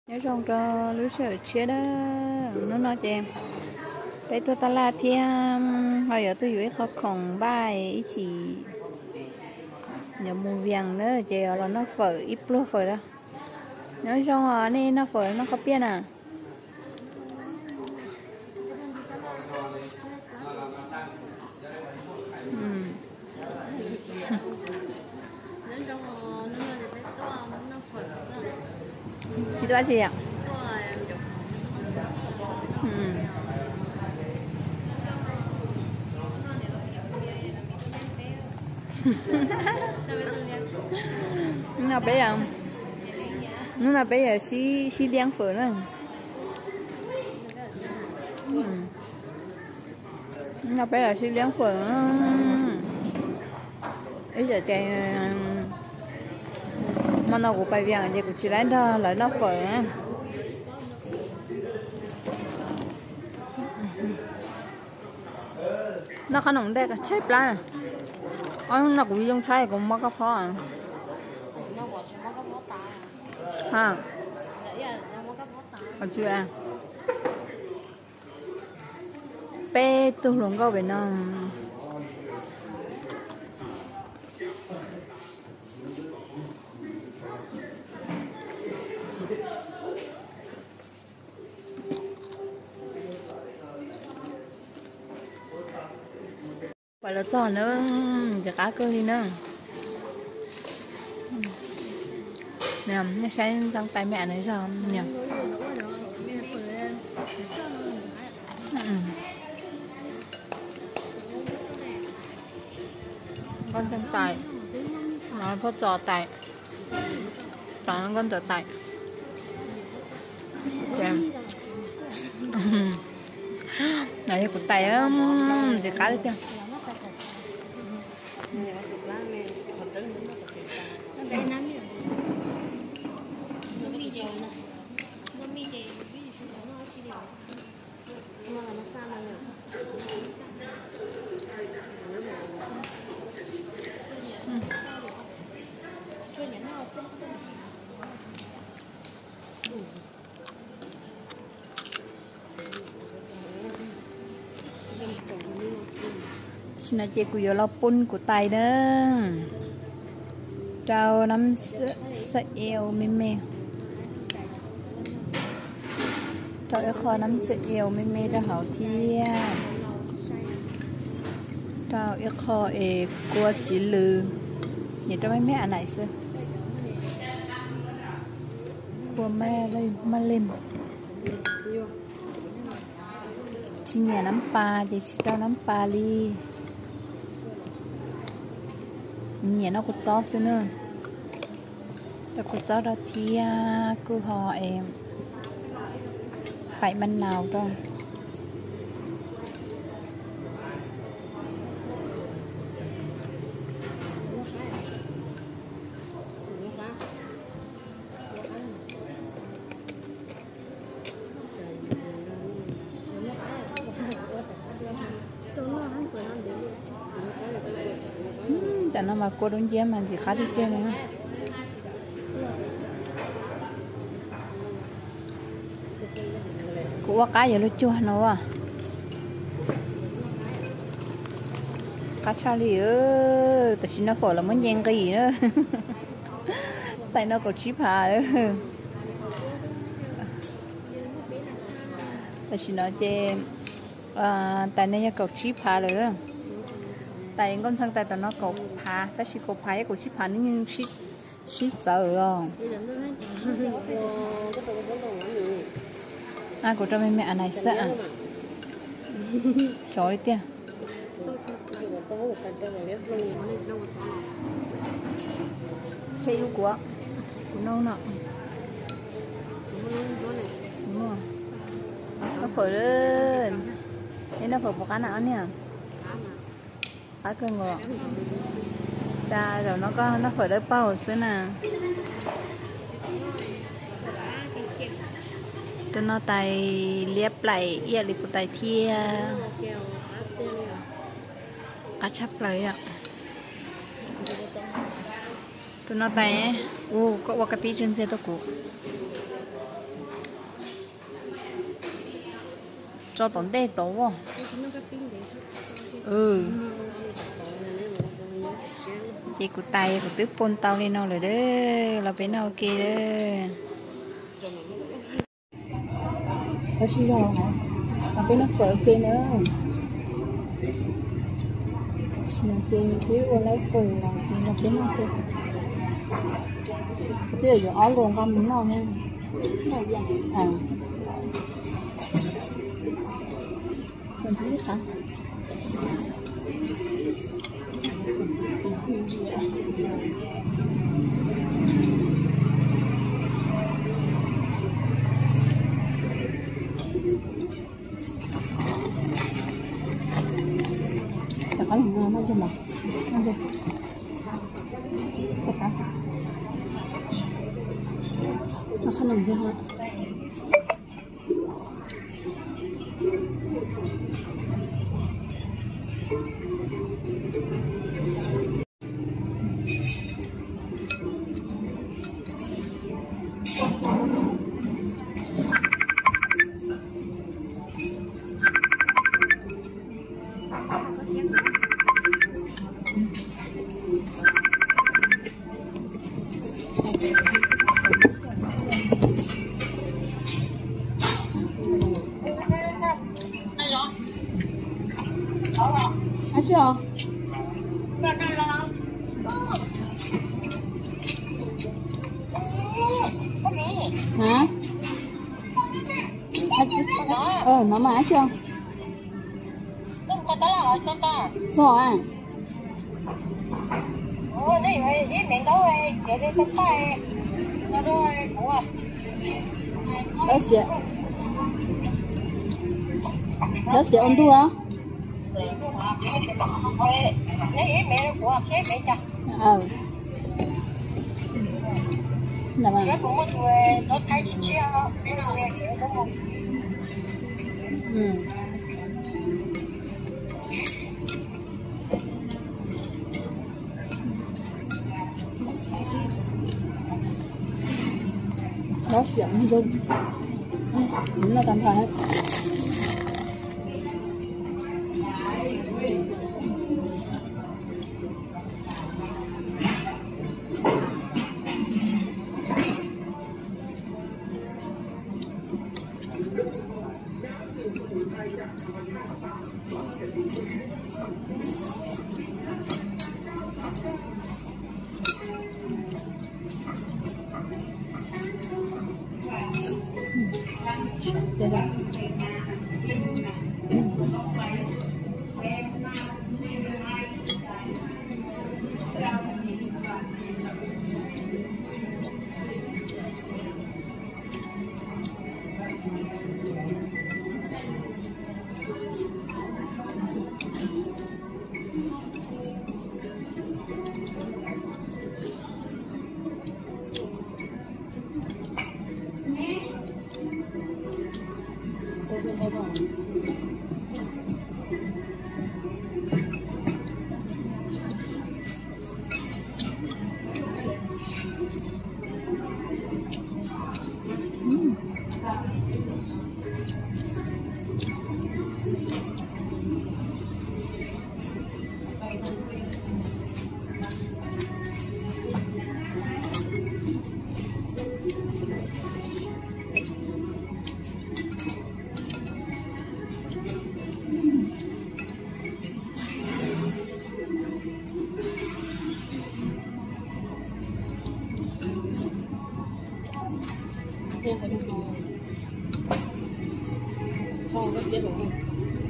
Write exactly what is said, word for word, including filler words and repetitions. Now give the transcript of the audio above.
nhớ trong cho lúc sợ chết đó nó nói cho em bây tôi ta là thì hồi giờ tôi dưới khó khổng bài chỉ nhớ mù vàng nữa chờ là nó phở ít luôn phở đó nhớ trong rồi nên nó phở nó có biết à chị tôi gì ạ? Ừ. Nó bây giờ nó bây giờ xí xí liang phở nữa. Ừ. Nó bây giờ xí liang phở nữa. Bây giờ cái mà nó cũng phải vàng thì cũng chỉ lấy đó lấy nó phở nó khá nồng đẹp chết lá nó cũng dùng trái cũng mất cái phở à ha ở chưa à bé tôi luôn có bên nó phải là tròn nữa chả cá cơ đi nữa nè nó sẽ trong tay mẹ này rồi nhỉ con chân tay nó có trò tay trò con trò tay xem này của tay á chỉ cá đấy chưa xin nói chuyện của giờ là pun của tay đó trâu nắm sợi eo mềm mềm trâu eo kho nắm sợi eo mềm mềm ra hậu thi trâu eo kho ê qua chỉ lư nhìn cho mấy mẹ anh này xưa qua mẹ đây mà lên chỉ nhà nắm pa thì chỉ trâu nắm pa đi nhà nó cũng gió xưa nữa rồi cũng gió đó thì cô họ em phải bên nào rồi chả nó mà cô đúng dám mà gì khá đi kia này cô cá giờ nó chua nó à cá Charlie ơi tại sao nó khổ là muốn nhanh cái gì nữa tại nó có chip hà nữa tại sao nó chê tại nó có chip hà nữa tại con sang tại tao nó cột phá, ta chỉ cột phá của chip phá nhưng ship ship sợ rồi. À của cho mẹ này sợ. Sorry tia. Chơi yêu của của nâu nọ. Đúng rồi. Nó phở lên. Đây nó phở một cái nào nè. Cá cơ ngọt ra rồi nó có nó phải đỡ bao xứ nè tôi nó tay liếp lại ia liếp của tay thia cá chắp lại ạ tôi nó tay ô có qua cái pi trên xe tôi cụ cho tổn tê tổ vô. Ừ. Chị của tay của tứ pôn tao lên nó rồi đó, là bên nào kia đó. Có gì đâu hả? Là bên nó phở kia nữa. Mà chị cứ vô lấy phở là là bên nào kia. Cái giờ áo luôn con muốn nào nha. À. Còn gì hả? Chắc có những ngon cho mà ăn gì? Chắc hả? Nó không làm gì hết. Ăn chưa? Hả? Ờ, nó mà ăn chưa? Rồi à? Đó xịa. Đó xịa ôn tu đó. Ờ. Là mà. Ừ. Đó xịa ôn dung. Đúng là tạm phải hết. Đây đây. Thêm vào được rồi. Thôi, vẫn tiếp rồi.